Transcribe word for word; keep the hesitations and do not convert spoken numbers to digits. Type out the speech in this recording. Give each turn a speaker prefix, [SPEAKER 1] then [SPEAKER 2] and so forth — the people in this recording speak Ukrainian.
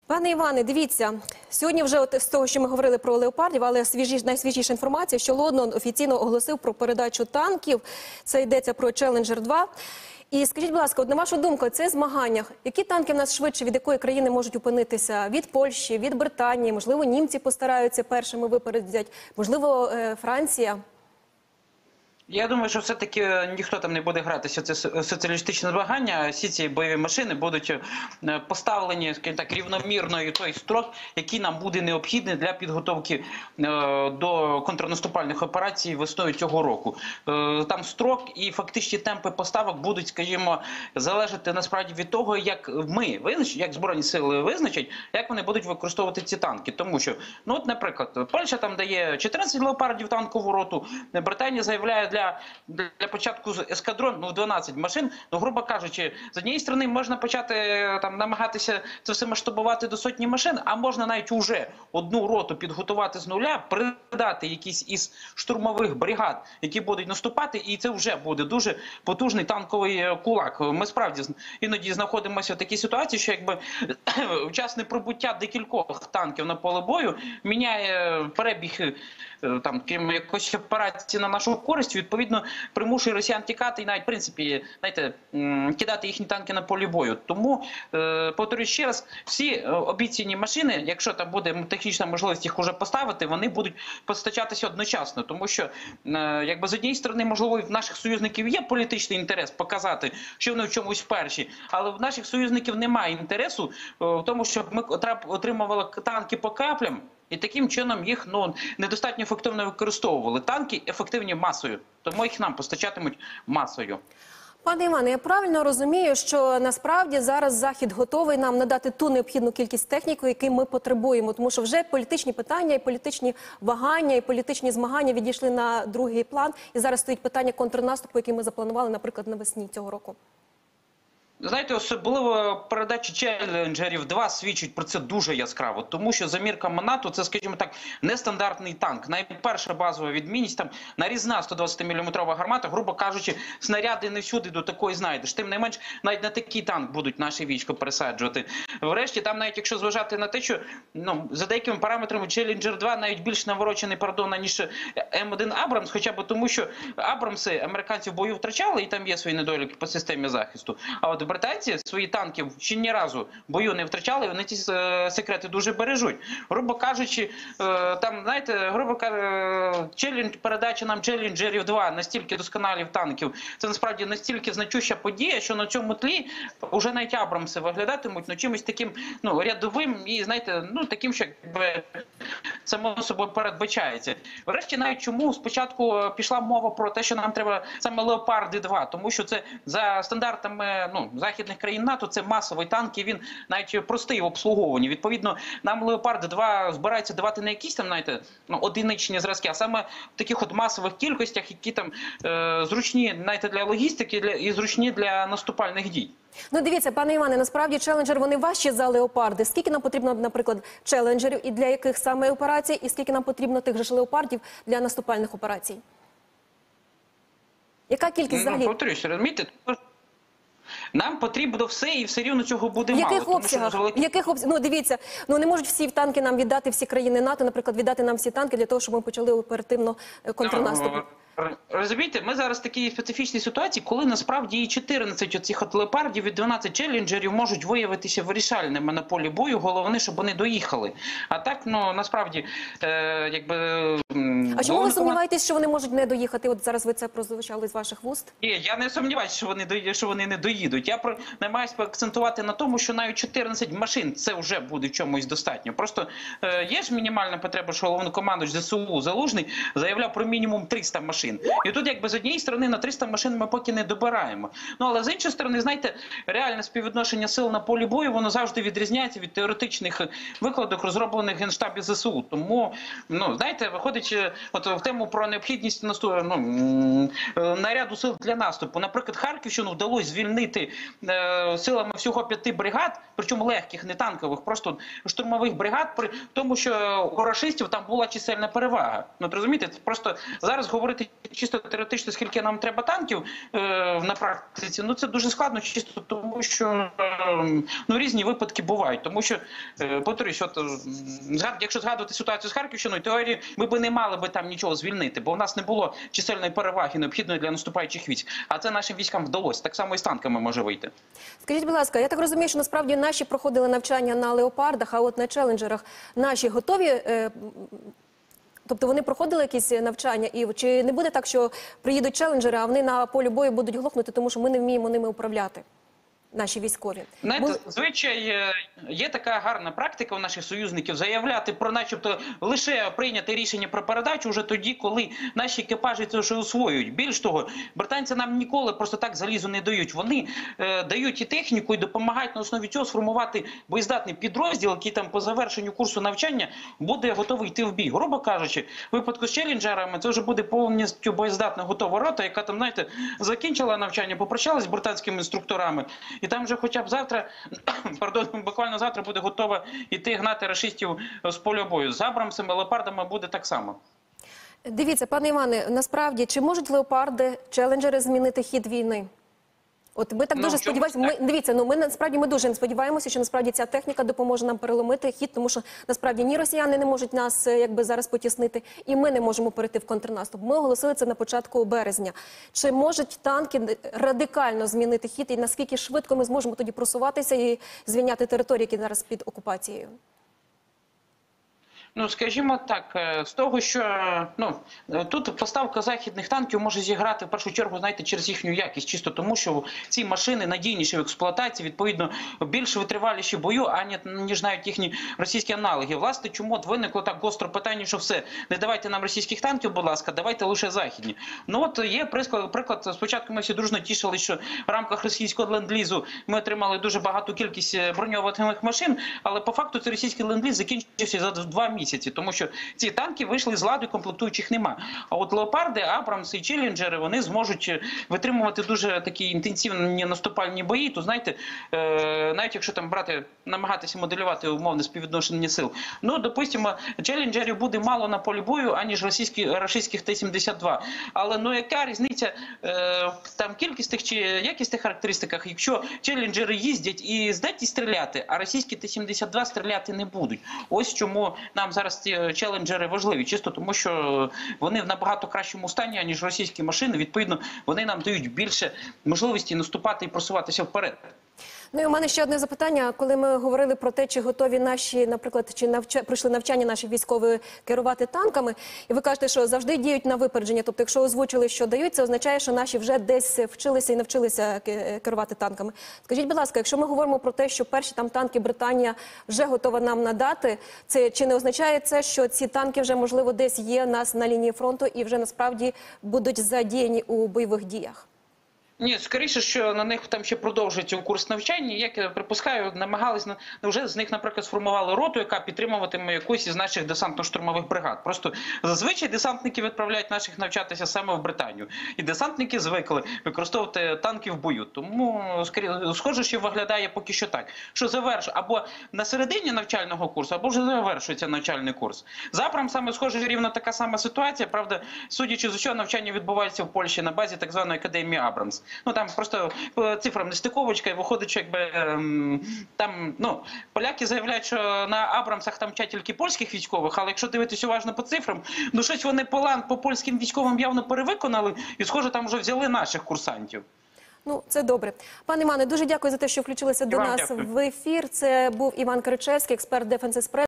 [SPEAKER 1] Пане Іване, дивіться, сьогодні вже от з того, що ми говорили про леопардів, але свіжі, найсвіжіша інформація, що Лондон офіційно оголосив про передачу танків. Це йдеться про Челенджер два. І скажіть, будь ласка, от на вашу думку, це змагання, які танки в нас швидше, від якої країни можуть опинитися? Від Польщі, від Британії, можливо, німці постараються першими випередити, можливо, Франція?
[SPEAKER 2] Я думаю, що все-таки ніхто там не буде гратися в це соціалістичне змагання. Всі ці бойові машини будуть поставлені, скажімо так, рівномірно і той строк, який нам буде необхідний для підготовки до контрнаступальних операцій весною цього року. Там строк і фактичні темпи поставок будуть, скажімо, залежати насправді від того, як ми визначимо, як Збройні сили визначать, як вони будуть використовувати ці танки. Тому що, ну от, наприклад, Польща там дає чотирнадцять леопардів танкову роту, Британія заявляє для Для, для початку ескадрон, ну, дванадцять машин, ну, грубо кажучи, з однієї сторони можна почати там намагатися це все масштабувати до сотні машин, а можна навіть уже одну роту підготувати з нуля, придати якісь із штурмових бригад, які будуть наступати, і це вже буде дуже потужний танковий кулак. Ми справді іноді знаходимося в такій ситуації, що якби вчасне прибуття декількох танків на поле бою міняє перебіг там якоїсь операції на нашу користь, відповідно примушує росіян тікати і навіть в принципі, знаєте, кидати їхні танки на полі бою. Тому е, повторюю ще раз, всі обіцяні машини, якщо там буде технічна можливість їх уже поставити, вони будуть постачатися одночасно, тому що е, якби з однієї сторони, можливо, в наших союзників є політичний інтерес показати, що вони в чомусь перші, але в наших союзників немає інтересу е, в тому, щоб ми отримували танки по каплям, і таким чином їх ну, недостатньо ефективно використовували. Танки ефективні масою, тому їх нам постачатимуть масою.
[SPEAKER 1] Пане Іване, я правильно розумію, що насправді зараз Захід готовий нам надати ту необхідну кількість техніки, яку ми потребуємо, тому що вже політичні питання, і політичні вагання, і політичні змагання відійшли на другий план, і зараз стоїть питання контрнаступу, який ми запланували, наприклад, навесні цього року.
[SPEAKER 2] Знаєте, особливо передачі Челенджерів два свідчить про це дуже яскраво, тому що за мірками НАТО це, скажімо так, нестандартний танк. Найперша базова відмінність, там нарізна сто двадцятиміліметрова гармата, грубо кажучи, снаряди не всюди до такої знайдеш. Тим не менш, навіть на такий танк будуть наші війська пересаджувати. Врешті, там навіть якщо зважати на те, що ну, за деякими параметрами Челенджер два навіть більш наворочений, пардон, ніж М один Абрамс, хоча б тому, що Абрамси американці в бою втрачали, і там є свої недоліки по системі захисту. А от британці свої танки ще ні разу бою не втрачали, вони ці секрети дуже бережуть. Грубо кажучи, там, знаєте, грубо кажучи, передача нам Челенджерів два настільки досконалів танків, це насправді настільки значуща подія, що на цьому тлі вже навіть Абрамси виглядатимуть ну, чимось таким ну, рядовим і, знаєте, ну, таким, що якби само собою передбачається. Врешті навіть чому спочатку пішла мова про те, що нам треба саме Леопарди два, тому що це за стандартами ну, західних країн НАТО, це масовий танк, і він навіть простий в обслуговуванні. Відповідно, нам Леопард два збирається давати не якісь там, знаєте, ну, одиничні зразки, а саме в таких от масових кількостях, які там е, зручні, знаєте, для логістики для, і зручні для наступальних дій.
[SPEAKER 1] Ну, дивіться, пане Іване, насправді Челенджер, вони важчі за Леопарди. Скільки нам потрібно, наприклад, Челенджерів і для яких саме операцій, і скільки нам потрібно тих же Леопардів для наступальних операцій? Яка кількість взагалі?
[SPEAKER 2] Ну, повторюсь, розумієте, нам потрібно все, і все рівно цього буде
[SPEAKER 1] мало. В яких
[SPEAKER 2] мало,
[SPEAKER 1] обсягах?
[SPEAKER 2] Тому, що...
[SPEAKER 1] В яких обсягах? Ну, дивіться, ну не можуть всі танки нам віддати, всі країни НАТО, наприклад, віддати нам всі танки для того, щоб ми почали оперативно контрнаступ.
[SPEAKER 2] Розумієте, ми зараз в такій специфічній ситуації, коли насправді і чотирнадцять оцих от леопардів і дванадцять челенджерів можуть виявитися вирішальними на полі бою, головне, щоб вони доїхали. А так, ну, насправді, е, якби...
[SPEAKER 1] А чому ви сумніваєтесь, що вони можуть не доїхати? От зараз ви це прозвучали з ваших вуст.
[SPEAKER 2] Ні, я не сумніваюся, що вони, що вони не доїдуть. Я про, намагаюся поакцентувати на тому, що навіть чотирнадцять машин це вже буде в чомусь достатньо. Просто е, є ж мінімальна потреба, що головнокомандувач ЗСУ Залужний заявляв про мінімум триста машин. І тут якби з однієї сторони на триста машин ми поки не добираємо. Ну, але з іншої сторони, знаєте, реальне співвідношення сил на полі бою, воно завжди відрізняється від теоретичних викладок, розроблених в Генштабі ЗСУ. Тому, ну, знаєте, виходить от в тему про необхідність ну, наряду сил для наступу. Наприклад, Харківщину вдалося звільнити е, силами всього п'яти бригад, причому легких, не танкових, просто штурмових бригад, при тому, що у рашистів там була чисельна перевага. Ну, розумієте, просто зараз говорити чисто теоретично, скільки нам треба танків е, на практиці, ну це дуже складно, чисто тому, що е, ну, різні випадки бувають. Тому що, е, повторюсь, от, згад, якщо згадувати ситуацію з Харківщиною, теорії ми б не мали би там нічого звільнити, бо у нас не було чисельної переваги, необхідної для наступаючих військ. А це нашим військам вдалося. Так само і з танками може вийти.
[SPEAKER 1] Скажіть, будь ласка, я так розумію, що насправді наші проходили навчання на леопардах, а от на челенджерах наші готові. Е, Тобто вони проходили якісь навчання, і чи не буде так, що приїдуть челенджери, а вони на полі бою будуть глохнути, тому що ми не вміємо ними управляти, наші військові?
[SPEAKER 2] Знаєте,
[SPEAKER 1] Бо...
[SPEAKER 2] звичай є така гарна практика у наших союзників заявляти про начебто лише прийняти рішення про передачу вже тоді, коли наші екіпажі це вже освоюють. Більш того, британці нам ніколи просто так залізу не дають. Вони е, дають і техніку, і допомагають на основі цього сформувати боєздатний підрозділ, який там по завершенню курсу навчання буде готовий йти в бій. Грубо кажучи, в випадку з челенджерами це вже буде повністю боєздатна готова рота, яка там, знаєте, закінчила навчання, попрощалась з британськими інструкторами, і там вже хоча б завтра, пардон, буквально завтра буде готова йти гнати рашистів з поля бою. З Абрамсами, леопардами буде так само.
[SPEAKER 1] Дивіться, пане Іване, насправді, чи можуть леопарди, челенджери змінити хід війни? От ми так
[SPEAKER 2] Ну,
[SPEAKER 1] дуже
[SPEAKER 2] в чомусь
[SPEAKER 1] сподіваємося. Ми,
[SPEAKER 2] так.
[SPEAKER 1] дивіться, ну ми насправді ми дуже сподіваємося, що насправді ця техніка допоможе нам переломити хід, тому що насправді ні росіяни не можуть нас е, якби зараз потіснити, і ми не можемо перейти в контрнаступ. Ми оголосили це на початку березня. Чи можуть танки радикально змінити хід, і наскільки швидко ми зможемо тоді просуватися і звільняти території, які зараз під окупацією?
[SPEAKER 2] Ну, скажімо так, з того, що ну, тут поставка західних танків може зіграти в першу чергу, знаєте, через їхню якість, чисто тому, що ці машини надійніші в експлуатації, відповідно, більш витриваліші в бою, ані, ніж навіть їхні російські аналоги. Власне, чому от виникло так гостро питання, що все, не давайте нам російських танків, будь ласка, давайте лише західні. Ну от є приклад, приклад, спочатку ми всі дружно тішили, що в рамках російського ленд-лізу ми отримали дуже багату кількість броньованих машин, але по факту цей російський ленд-ліз закінчився за два місяці. Місяці, тому що ці танки вийшли з ладу і комплектуючих нема. А от леопарди, Абрамси і челенджери, вони зможуть витримувати дуже такі інтенсивні наступальні бої. То знаєте, е, навіть якщо там брати, намагатися моделювати умовне співвідношення сил, ну, допустимо, челенджерів буде мало на полі бою, аніж російські, російських Т сімдесят два. Але ну яка різниця е, там кількісних чи якісних характеристиках, якщо челенджери їздять і здатні стріляти, а російські Т сімдесят два стріляти не будуть. Ось чому нам зараз ці челенджери важливі, чисто тому, що вони в набагато кращому стані, ніж російські машини. Відповідно, вони нам дають більше можливості наступати і просуватися вперед.
[SPEAKER 1] Ну і у мене ще одне запитання. Коли ми говорили про те, чи готові наші, наприклад, чи навча... пройшли навчання наші військові керувати танками, і ви кажете, що завжди діють на випередження. Тобто, якщо озвучили, що дають, це означає, що наші вже десь вчилися і навчилися керувати танками. Скажіть, будь ласка, якщо ми говоримо про те, що перші там танки Британія вже готова нам надати, це чи не означає це, що ці танки вже, можливо, десь є у нас на лінії фронту і вже насправді будуть задіяні у бойових діях?
[SPEAKER 2] Ні, скоріше, що на них там ще продовжується курс навчання. Як я припускаю, намагались, вже з них, наприклад, сформували роту, яка підтримуватиме якусь із наших десантно-штурмових бригад. Просто зазвичай десантники відправляють наших навчатися саме в Британію. І десантники звикли використовувати танки в бою. Тому, схоже, що виглядає поки що так, що завершує або на середині навчального курсу, або вже завершується навчальний курс. З Абрамсами, схоже, рівно така сама ситуація. Правда, судячи з усього, навчання відбувається в Польщі на базі так званої академії Абрамс. Ну, там просто по цифрам нестиковочка, і виходить, що якби там, ну, поляки заявляють, що на Абрамсах там вчать тільки польських військових, але якщо дивитися уважно по цифрам, ну, щось вони план по польським військовим явно перевиконали, і, схоже, там вже взяли наших курсантів.
[SPEAKER 1] Ну, це добре. Пане Іване, дуже дякую за те, що включилися до нас в ефір. Це був Іван Кричевський, експерт Defense Express.